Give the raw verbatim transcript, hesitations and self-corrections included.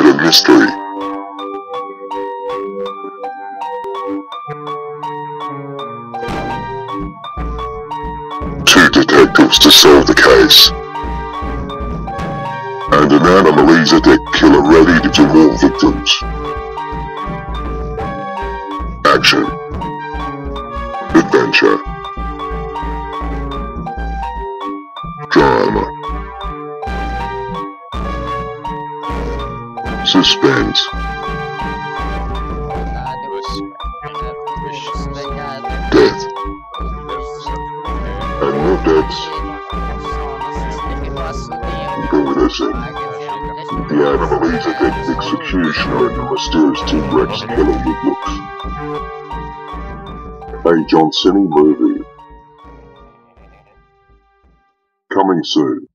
Murder mystery. Two detectives to solve the case. And an Animaliza deck killer ready to do more victims. Action. Adventure. Drama. Suspense. Death. And more deaths. Go with us in. The Animaliza deck executioner and the mysterious Team Rex killer with looks. A John Cena movie. Coming soon.